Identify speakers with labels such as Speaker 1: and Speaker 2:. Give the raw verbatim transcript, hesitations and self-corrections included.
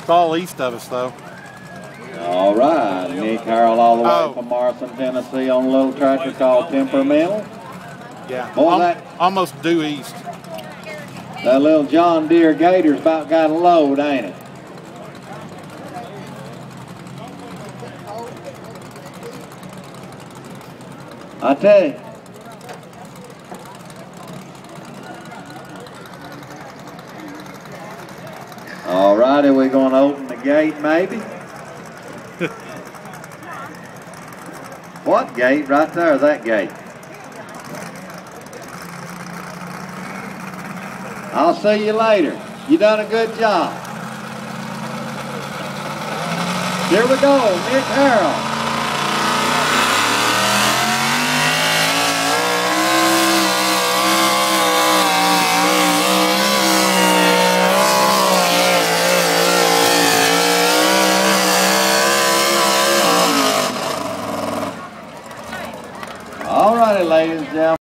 Speaker 1: Fall east of us, though.
Speaker 2: All right, Nick Harrell all the way
Speaker 1: Oh.
Speaker 2: from Morrison, Tennessee on a little tractor called Temperamental.
Speaker 1: Yeah.
Speaker 2: Boy,
Speaker 1: Al-
Speaker 2: that-
Speaker 1: almost due east.
Speaker 2: That little John Deere Gator's about got a load, ain't it? I tell you. All righty, we're going to open the gate maybe. What gate? Right there, that gate. I'll see you later. You done a good job. Here we go, Nick Harrell. All righty, ladies and gentlemen.